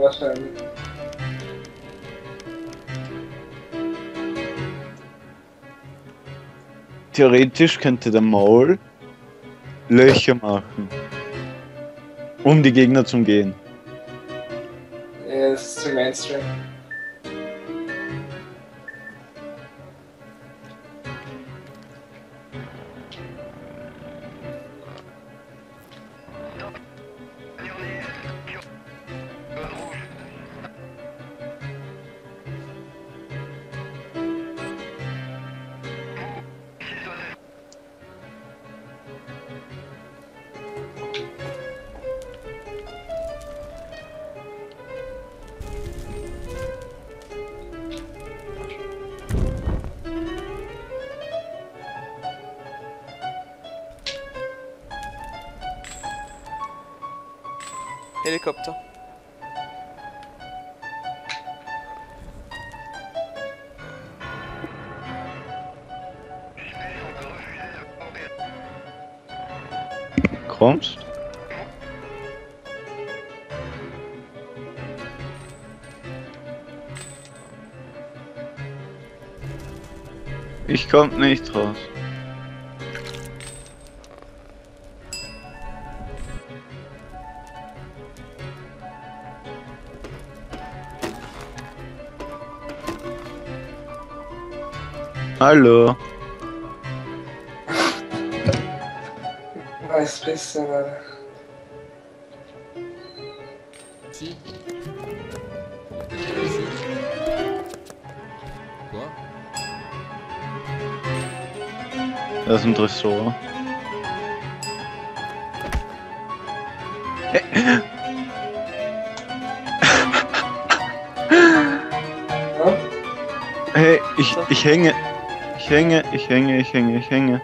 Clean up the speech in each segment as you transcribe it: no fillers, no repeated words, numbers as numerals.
wahrscheinlich. Theoretisch könnte der Maul Löcher machen, um die Gegner zu umgehen. Ja, das ist zu Mainstream. Helikopter. Kommst? Ich komm nicht raus. Hallo. Weiß bisschen, Alter. Si. Quoi? Das ist ein Tresor. Ja? Hey, ich hänge. Ich hänge.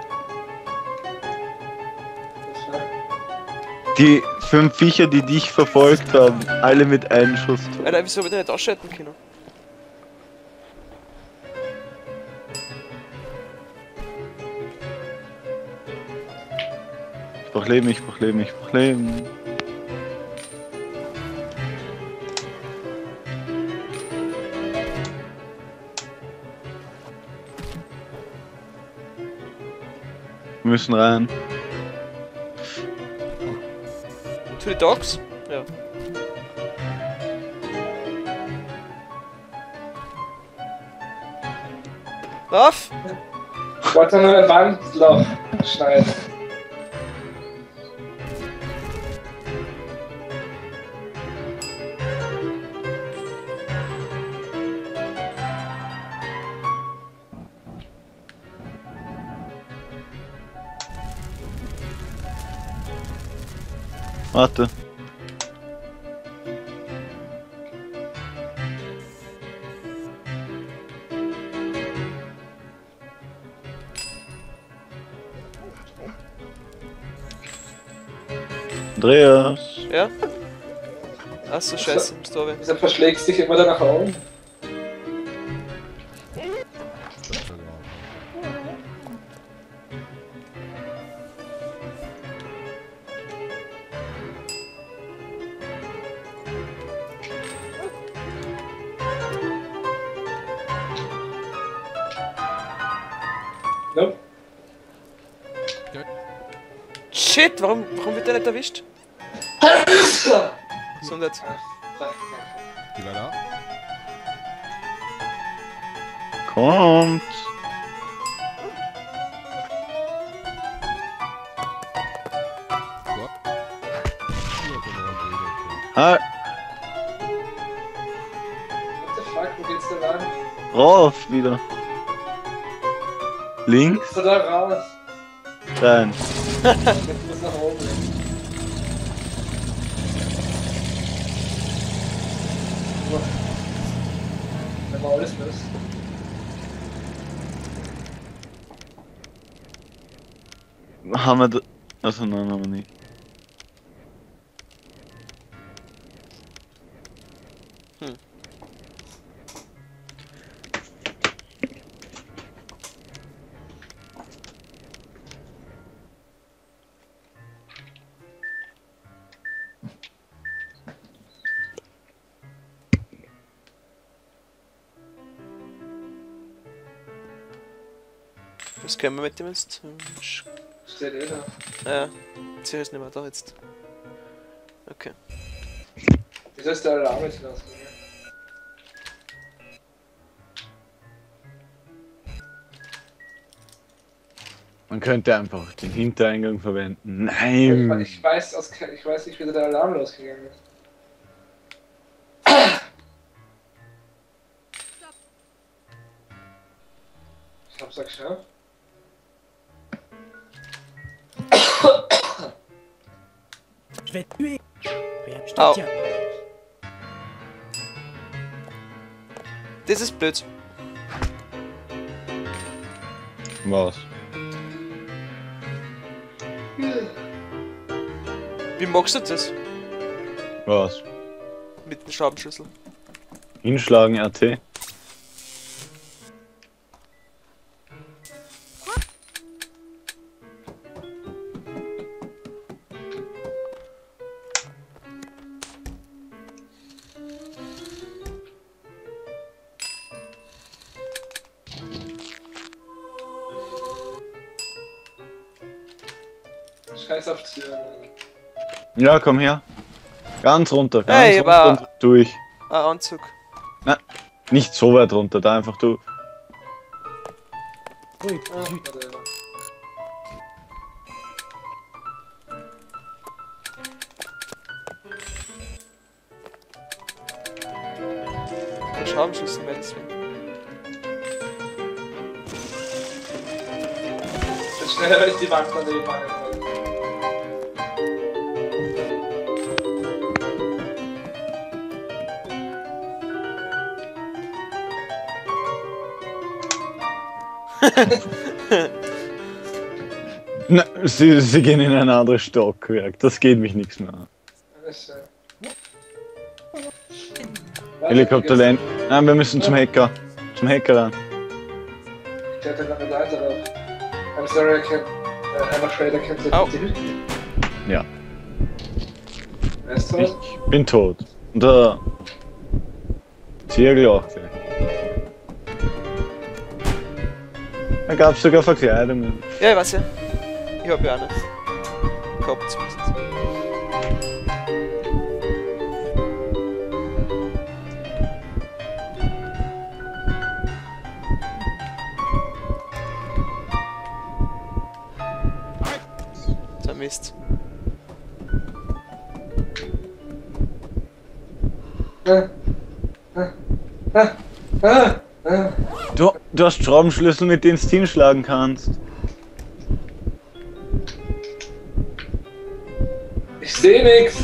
Die 5 Viecher, die dich verfolgt haben, alle mit einem Schuss tot. Alter, wieso hab ich den nicht ausschalten können? Ich brauch Leben. Wir müssen rein. To the dogs? Ja. Lauf! Ich wollte nur ein Wandloch schneiden. Warte. Andreas. Ja? Achso, scheiße, Story. Wieso verschlägst du dich immer da nach oben? Nope. Shit, warum wird der nicht erwischt? Gesundheit. Die war da? Kommt. Quoi? Ah, What the fuck, wo geht's denn lang? rauf wieder. Links, Bist du da raus? rein. Ich muss nach oben. Wenn man alles löst. Haben wir da. Also nein, haben wir nicht. Was können wir mit dem jetzt? Steht eh da. Ja, sie ist nicht mehr da jetzt. Okay. Wieso ist der Alarm jetzt losgegangen? Man könnte einfach den Hintereingang verwenden. Nein! Ich weiß nicht, wie der Alarm losgegangen ist. Ich hab's ja geschafft. Je vais te tuer. Regarde, je te Au. tiens. Das ist blöd. Was? Wie magst du das? Was? Mit dem Schraubenschlüssel. Hinschlagen RT. Scheiß auf Türen. Ja, komm her. Ganz runter, ganz Hey, runter aber- und durch. Ah, Anzug. Nicht so weit runter, da einfach du. Oui, Ah, zut. warte. Der Schraubenschlüssel wäre deswegen. Jetzt schneller, weil ich die Wand daneben mache. Na, sie gehen in ein anderes Stockwerk. Das geht mich nichts mehr an. Helikopter land. Nein, wir müssen zum Hacker. Zum Hacker ran. Ich hätte noch eine Leiter drauf. I'm sorry, I'm afraid I can't let Au. you do. Ja. Weißt du Ich was? bin tot. Und der Zirkel auch gleich. Da gab's sogar Verkleidungen. Ja, ich weiß ja. Ich hab ja auch nicht. Gehabt zumindest. Der Mist. Du hast Schraubenschlüssel, mit denen du hinschlagen kannst. Ich seh nix.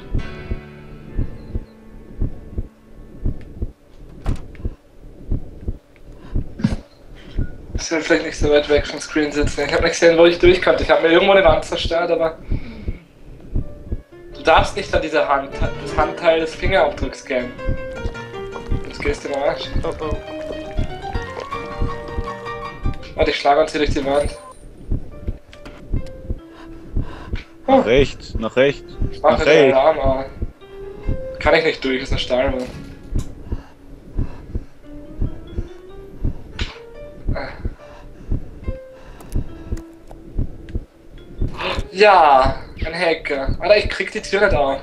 Ich soll vielleicht nicht so weit weg vom Screen sitzen. Ich habe nicht gesehen, wo ich durch konnte. Ich habe mir irgendwo eine Wand zerstört, aber... Du darfst nicht an dieser Hand, das Handteil des Fingerabdrucks scannen. Jetzt gehst du mal. Oh oh. Warte, ich schlage uns hier durch die Wand. Nach rechts, nach rechts. Ich mache Nach den rechts. Alarm, aber... Kann ich nicht durch, ist eine Stahlwand. Ja, ein Hacker. Alter, ich krieg die Tür nicht auf.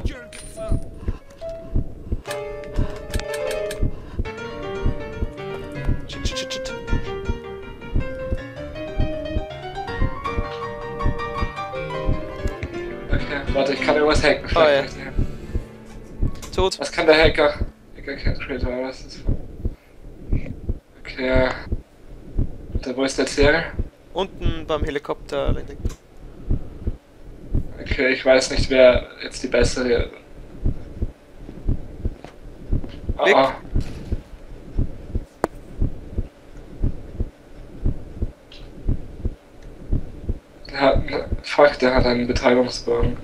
Shit, shit, shit, shit. Okay, warte, ich kann irgendwas hacken. Ah, ja. Vielleicht. Tot. Was kann der Hacker? Hacker can't create a was ist okay, ja. Wo ist der Ziel? Unten beim Helikopter-Landing. Okay, ich weiß nicht, wer jetzt die bessere... Weg. Oh. Der hat einen Betreibungsbogen.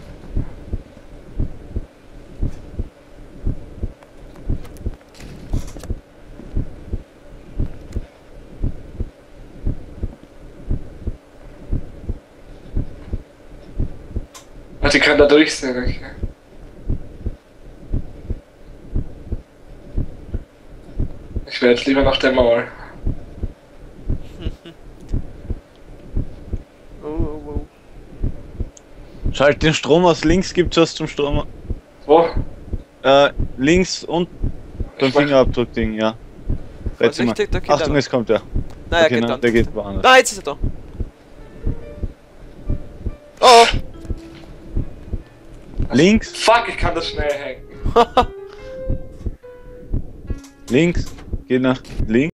Ach, die kann da durchsehen, okay. Ich wäre jetzt lieber nach der Mauer. Oh, wow. Schalt den Strom aus, links gibt's was zum Strom. Wo? Links und beim Ich mach- Fingerabdruck-Ding, ja. Warte mal. Vorsichtig, da geht Achtung, einer. es kommt der. Nein, er Okay, geht nein, dann. der geht woanders. Da, jetzt ist er da. Oh! Links, Fuck, ich kann das schnell hängen. links, geht nach links.